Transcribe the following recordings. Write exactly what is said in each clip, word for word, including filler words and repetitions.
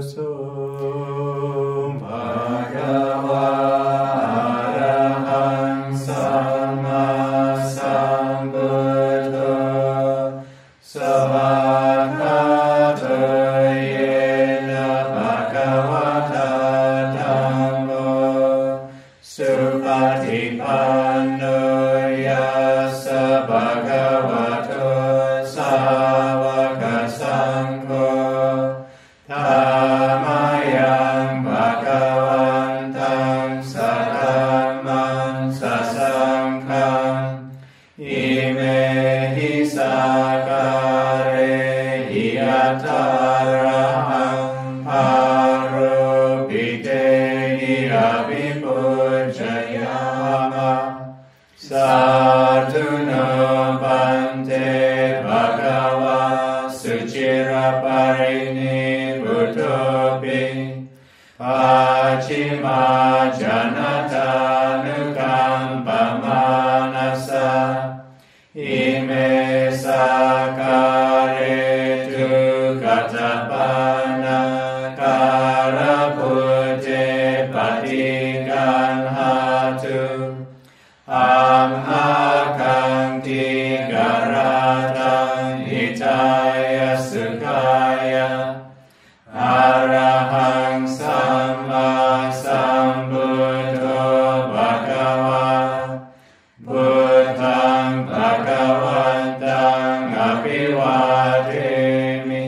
สุภะคะวะอะระหังสัมมาสัมพุทโธสวากขาโตเยนะภะคะวะตาธัมโมสุปฏิปันโนยัสสะภะคะวะโตสาวกสังโฆธัมมายังภะคะวันตังสัทธัมมังสัสสังฆังอิเมหิสาการเรหิอัตถาระหังภาโรปิเตหิอภิปุจจยามะสาธุโนปันเตภะคะวะสุจิรปรินิพพุทโธปิปัจฉิมาจนะตานุกัมปมานัสสะอิเมสาการเรตุกัตถปานาการะพุทเทปฏิกันหาตุอัมหาคังติการาตังอิตายสุขายะอะระหังสัมมาสัมพุทโธภะคะวะพุทธังภะคะวันตังอภิวาเทมิ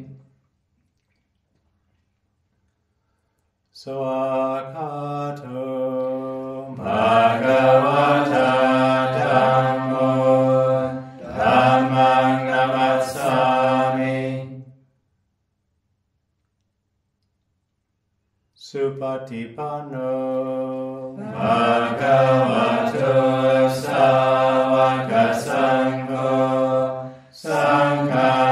สวากขาโตภะคะวะตาธัมโมธัมมังนัมมัสสามิสุปฏิปันโนภะคะวะโตสาวกสังโฆสังฆั